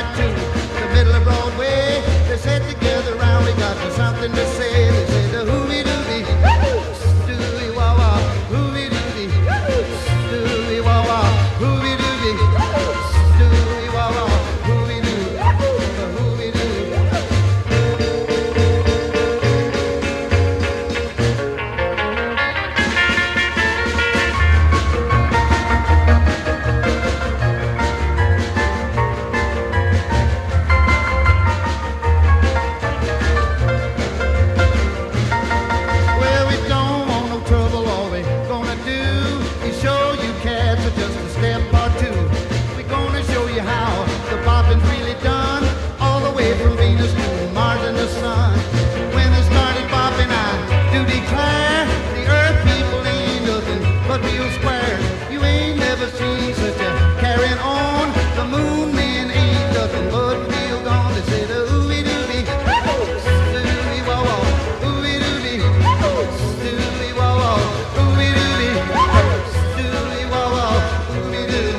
right to the middle of Broadway. They sat together around, we got something to say. They said, "Hooby dooby, dooby wah wah, hooby dooby, dooby wah wah, hooby dooby, dooby wah wah, hooby doo, hooby doo." Well, we don't want no trouble. All we gonna do is show you cats just a step or two. We're gonna show you how the bopping's really done, all the way from Venus to Mars and the Sun. When they started bopping, I do declare the Earth people ain't nothing but real squares. You ain't never seen such a carrying on. The moon men ain't nothing but real gone. They say the ooby dooby, dooby wah wah, ooby dooby, dooby wah wah, ooby dooby, dooby wah wah, ooby doo.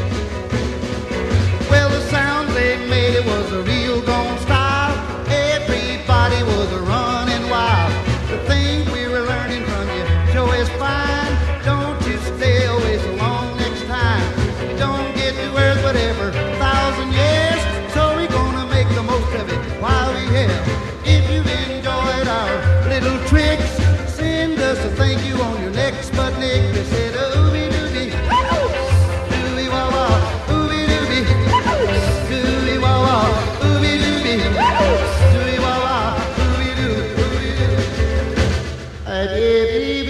Well, the sound they made, it was a real gone style. Everybody was running wild. The things we were learning from you sure is fine. Don't you stay away so long next time. We don't get to Earth but every 1,000 years, so we're gonna make the most of it while we here. If you've enjoyed our little tricks, send us a thank you on your next Sputnik. They said, "Ooby dooby, dooby wah wah, ooby dooby, dooby wah wah, ooby dooby, dooby wah wah, ooby doo, ooby doo." And everybody